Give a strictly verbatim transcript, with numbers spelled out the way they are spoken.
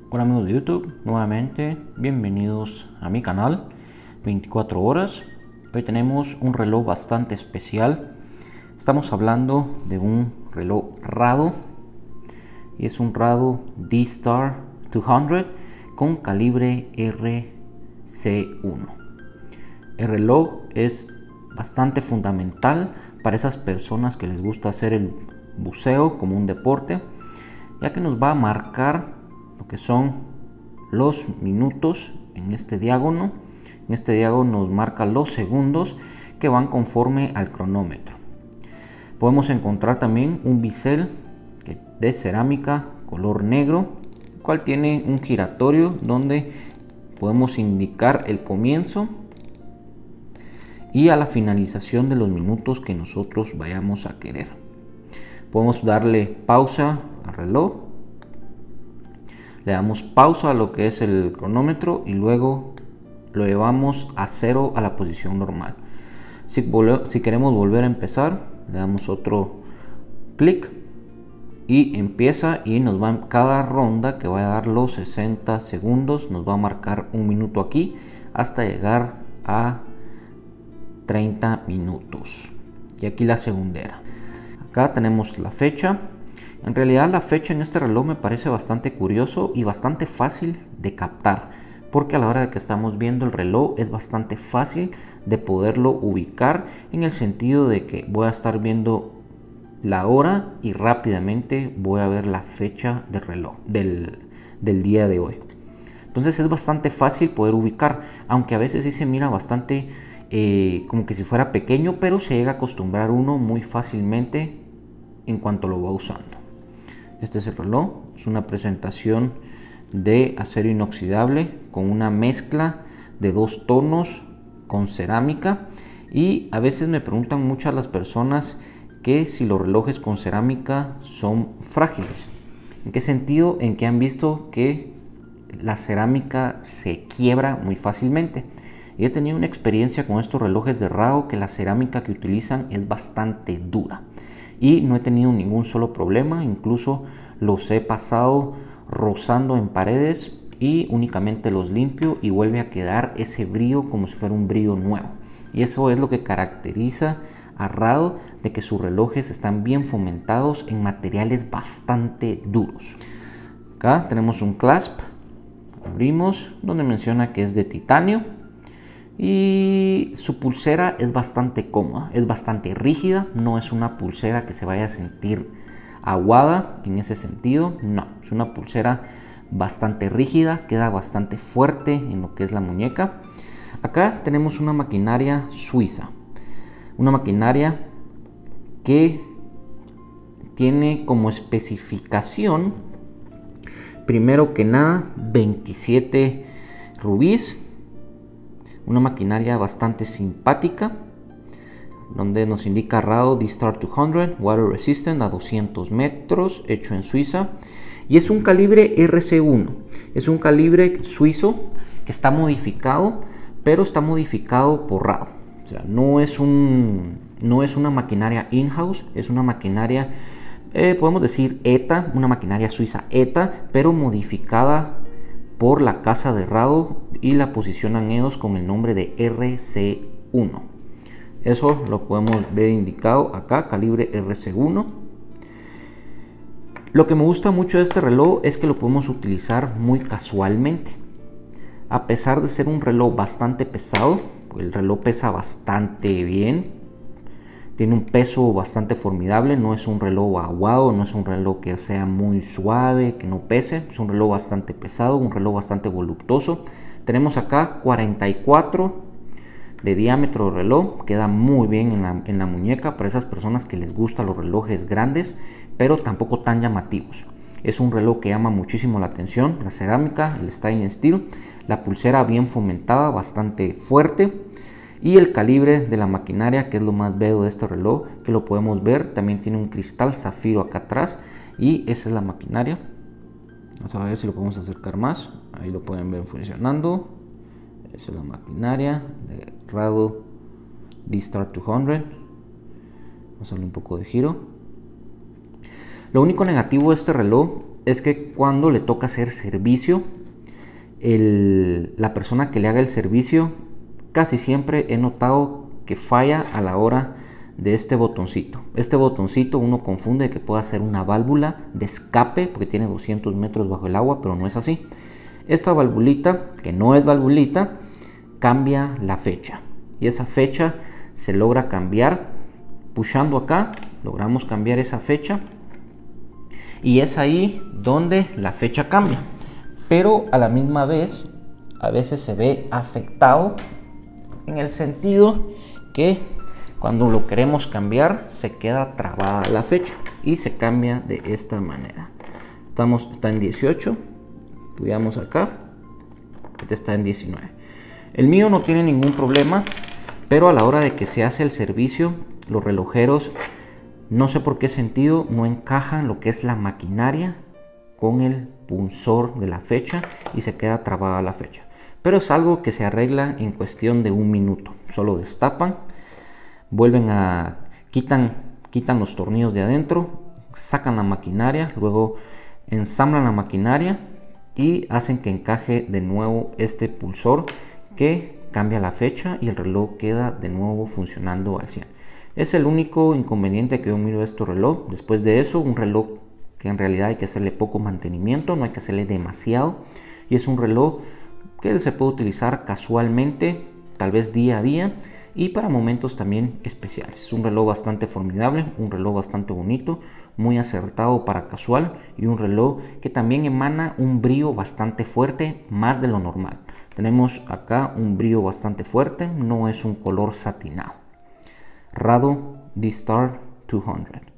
Hola amigos de YouTube, nuevamente bienvenidos a mi canal veinticuatro horas. Hoy tenemos un reloj bastante especial. Estamos hablando de un reloj Rado y es un Rado D-Star doscientos con calibre R C uno. El reloj es bastante fundamental para esas personas que les gusta hacer el buceo como un deporte, ya que nos va a marcar lo que son los minutos en este diágono. En este diágono nos marca los segundos que van conforme al cronómetro. Podemos encontrar también un bisel de cerámica color negro, el cual tiene un giratorio donde podemos indicar el comienzo y a la finalización de los minutos que nosotros vayamos a querer. Podemos darle pausa al reloj, le damos pausa a lo que es el cronómetro y luego lo llevamos a cero a la posición normal. Si, si queremos volver a empezar, le damos otro clic y empieza, y nos va cada ronda que va a dar los sesenta segundos, nos va a marcar un minuto aquí hasta llegar a treinta minutos. Y aquí la segundera. Acá tenemos la fecha. En realidad la fecha en este reloj me parece bastante curioso y bastante fácil de captar, porque a la hora de que estamos viendo el reloj es bastante fácil de poderlo ubicar, en el sentido de que voy a estar viendo la hora y rápidamente voy a ver la fecha del reloj del, del día de hoy. Entonces es bastante fácil poder ubicar, aunque a veces sí se mira bastante eh, como que si fuera pequeño, pero se llega a acostumbrar uno muy fácilmente en cuanto lo va usando. Este es el reloj, es una presentación de acero inoxidable con una mezcla de dos tonos con cerámica, y a veces me preguntan muchas las personas que si los relojes con cerámica son frágiles. ¿En qué sentido? En que han visto que la cerámica se quiebra muy fácilmente. Y he tenido una experiencia con estos relojes de Rado que la cerámica que utilizan es bastante dura y no he tenido ningún solo problema. Incluso los he pasado rozando en paredes y únicamente los limpio y vuelve a quedar ese brillo como si fuera un brillo nuevo. Y eso es lo que caracteriza a Rado, de que sus relojes están bien fomentados en materiales bastante duros. Acá tenemos un clasp, abrimos, donde menciona que es de titanio. Y su pulsera es bastante cómoda, es bastante rígida, no es una pulsera que se vaya a sentir aguada en ese sentido, no, es una pulsera bastante rígida, queda bastante fuerte en lo que es la muñeca. Acá tenemos una maquinaria suiza, una maquinaria que tiene como especificación, primero que nada, veintisiete rubíes. Una maquinaria bastante simpática, donde nos indica Rado D-Star doscientos, Water Resistant a doscientos metros, hecho en Suiza. Y es un calibre R C uno. Es un calibre suizo que está modificado, pero está modificado por Rado. O sea, no es, un, no es una maquinaria in-house, es una maquinaria, eh, podemos decir E T A, una maquinaria suiza E T A, pero modificada por la casa de Rado, y la posicionan ellos con el nombre de R C uno. Eso lo podemos ver indicado acá, calibre R C uno. Lo que me gusta mucho de este reloj es que lo podemos utilizar muy casualmente. A pesar de ser un reloj bastante pesado, el reloj pesa bastante bien, tiene un peso bastante formidable, no es un reloj aguado, no es un reloj que sea muy suave, que no pese, es un reloj bastante pesado, un reloj bastante voluptuoso. Tenemos acá cuarenta y cuatro de diámetro de reloj, queda muy bien en la, en la muñeca para esas personas que les gustan los relojes grandes, pero tampoco tan llamativos. Es un reloj que llama muchísimo la atención, la cerámica, el stainless steel, la pulsera bien fomentada, bastante fuerte. Y el calibre de la maquinaria, que es lo más bello de este reloj, que lo podemos ver, también tiene un cristal zafiro acá atrás, y esa es la maquinaria. Vamos a ver si lo podemos acercar más. Ahí lo pueden ver funcionando. Esa es la maquinaria de Rado D-Star doscientos. Vamos a darle un poco de giro. Lo único negativo de este reloj es que cuando le toca hacer servicio, el, la persona que le haga el servicio, casi siempre he notado que falla a la hora de este botoncito. Este botoncito uno confunde que pueda ser una válvula de escape porque tiene doscientos metros bajo el agua, pero no es así. Esta valvulita, que no es valvulita, cambia la fecha, y esa fecha se logra cambiar pushando acá. Logramos cambiar esa fecha y es ahí donde la fecha cambia, pero a la misma vez a veces se ve afectado en el sentido que cuando lo queremos cambiar se queda trabada la fecha y se cambia de esta manera. Estamos, está en dieciocho, puyamos acá, este está en diecinueve. El mío no tiene ningún problema, pero a la hora de que se hace el servicio, los relojeros, no sé por qué sentido, no encajan lo que es la maquinaria con el punzor de la fecha y se queda trabada la fecha. Pero es algo que se arregla en cuestión de un minuto. Solo destapan, vuelven a quitan, quitan los tornillos de adentro, sacan la maquinaria, luego ensamblan la maquinaria y hacen que encaje de nuevo este pulsor que cambia la fecha y el reloj queda de nuevo funcionando al cien. Es el único inconveniente que yo miro de este reloj. Después de eso, un reloj que en realidad hay que hacerle poco mantenimiento, no hay que hacerle demasiado, y es un reloj que se puede utilizar casualmente, tal vez día a día, y para momentos también especiales. Es un reloj bastante formidable, un reloj bastante bonito, muy acertado para casual, y un reloj que también emana un brillo bastante fuerte, más de lo normal. Tenemos acá un brillo bastante fuerte, no es un color satinado. Rado D-Star doscientos.